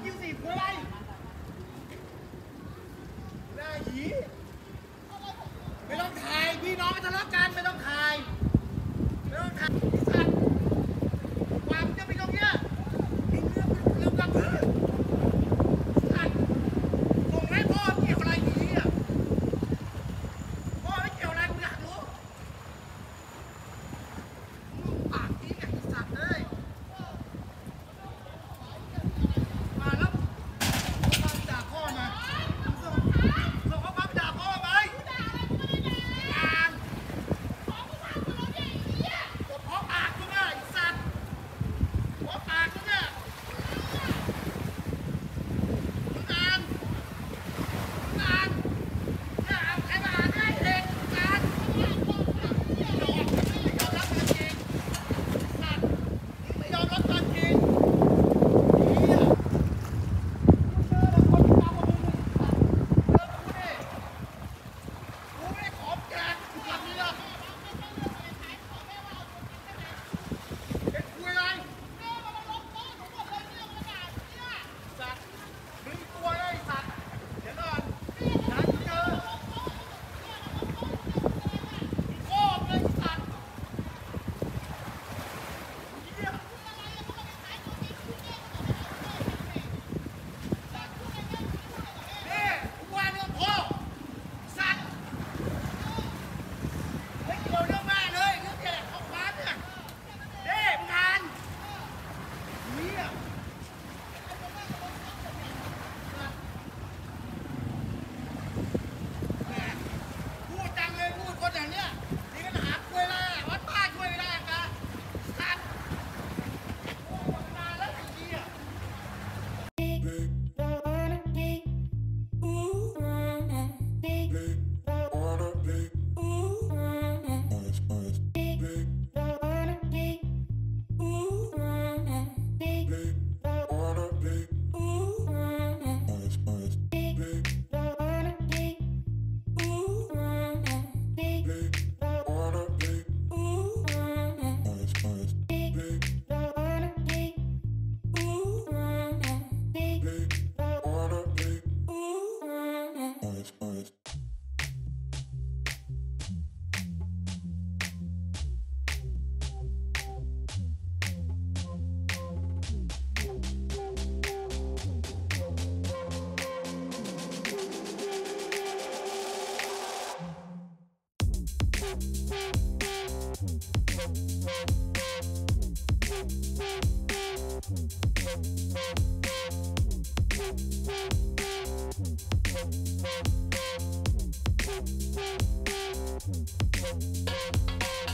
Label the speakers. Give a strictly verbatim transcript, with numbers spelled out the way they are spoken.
Speaker 1: คิวสี่คืออะไรหน้าหยีไม่ต้องถ่ายพี่น้องไม่ทะเลาะกันไม่ต้องถ่ายไม่ต้องถ่ายสัตว์ความจะไปตรงเนี้ยลืมลืมกับพื้นสัตว์ส่งให้พ่อเกี่ยวอะไรหยีอ่ะพ่อไม่เกี่ยวอะไรกูอยากรู้ปากนี้เนี่ยสัตว์เลยมาแล้วมาด่าพ่อมาส่งส่งเขามาด่าพ่อไหมอ่านก็เพราะปากมึงอ่ะไอ้สัตว์เพราะปากมึงอ่ะมึงอ่านมึงอ่านอย่าเอาใครมาอ่านได้เด็กอ่านยอมไม่ยอมรับความจริงสัตว์ไม่ยอมรับความจริงเหี้ย กูไม่ได้ขอแจกกูกลับนี่ละเป็นคุยอะไรสัตว์มึงตัวเลยสัตว์เดี๋ยวก่อนฉันเจอโค้งเลยสัตว์เหี้ยนี่กูว่าเรื่องพ่อสัตว์ไม่เกี่ยวเรื่องแม่เลยเรื่องแกของฟ้าเนี่ยเด้มึงทานเหี้ยแหมพูดจังเลยพูดคนอย่างเนี้ยนี่ก็หาช่วยได้วัดป้าช่วยไม่ได้กันสัตว์โอ้ยนานแล้วไอ้เหี้ย
Speaker 2: We'll be right back.